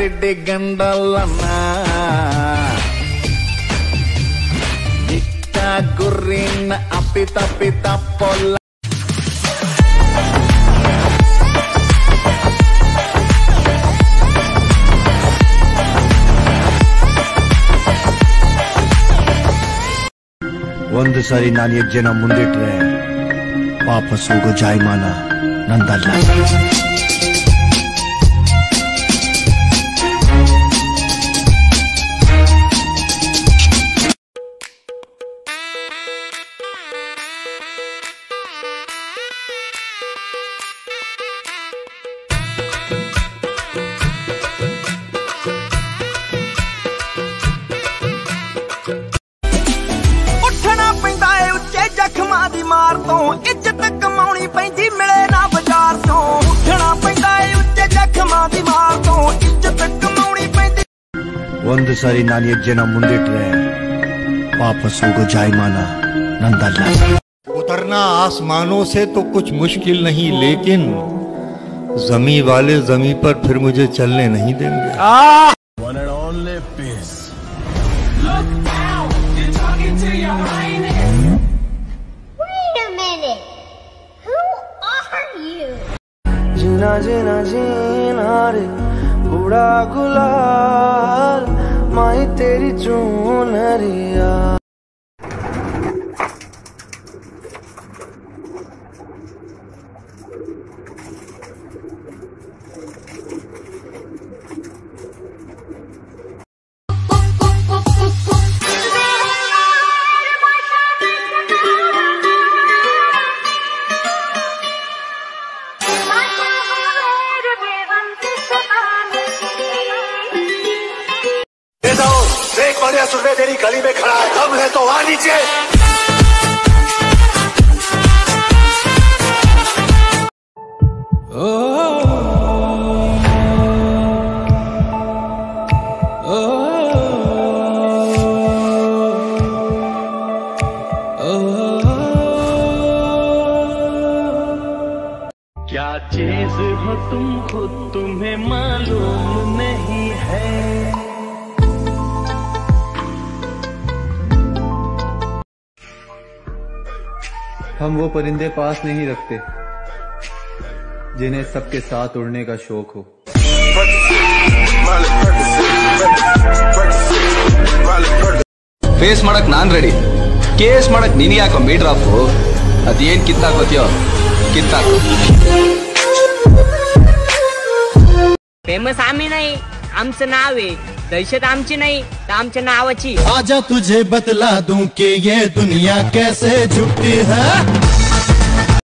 ಸಿಡಿ ಗಂಡಲ್ಲನ ಇಕ್ಕ ಗುರಿನ ಅಪಿತ ಪೊಲ್ಲ ಒಂದು ಸಾರಿ ನಾನು ಹೆಜ್ಜೆನ ಮುಂದಿಟ್ರೆ ವಾಪಸ್ ಹೋಗೋ ಜಾಯಮಾನ ನಂದಲ್ಲ. ਜ਼ਖਮਾਂ ਦੀ ਮਾਰ ਤੋਂ ਇੱਜ਼ਤ ਕਮਾਉਣੀ ਪੈਂਦੀ ਮਿਲੇ ਨਾ ਬਾਜ਼ਾਰ ਤੋਂ ਉੱਠਣਾ ਪੈਂਦਾ ਏ ਉੱਚੇ ਜ਼ਖਮਾਂ ਦੀ ਮਾਰ ਤੋਂ ਇੱਜ਼ਤ ਕਮਾਉਣੀ ਪੈਂਦੀ ಒಂದು ಸಾರಿ ನಾನು ಹೆಜ್ಜೆನ ಮುಂದಿಟ್ರೆ ವಾಪಸ್ ಹೋಗೋ ಜಾಯಮಾನ ನಂದಲ್ಲ. उतरना आसमानों से तो कुछ मुश्किल नहीं, लेकिन जमी वाले जमी पर फिर मुझे चलने नहीं देंगे. One and only peace. Look out, you're talking to your highness. Wait a minute, who are you? जीना जीना जीना रे बूढ़ा गुलाल माई तेरी चूनरिया. देख बढ़िया सुनने तेरी गली में खड़ा है, दम है तो आ नीचे. क्या चीज हो तुम खुद तुम्हें मालूम नहीं है. हम वो परिंदे पास नहीं रखते जिन्हें सबके साथ उड़ने का शौक हो. ಫೇಸ್ ಮಾಡಕ್ ನಾನ್ ರೆಡಿ, ಕೇಸ್ ಮಾಡಕ್ ನಿನಗೆ ಯಾಕೋ ಮೀಟರ್ ಆಫ್. ಅದೇನ್ ಕಿತ್ತಾಕೋತಿಯೋ ಕಿತ್ತಾಕೋ. फेमस आम्ही नाही, आमचं नाव आहे. दहशत आमची नाही तर आमच्या नावाची. आजा तुझे बतला दूं कि ये दुनिया कैसे झुकती है.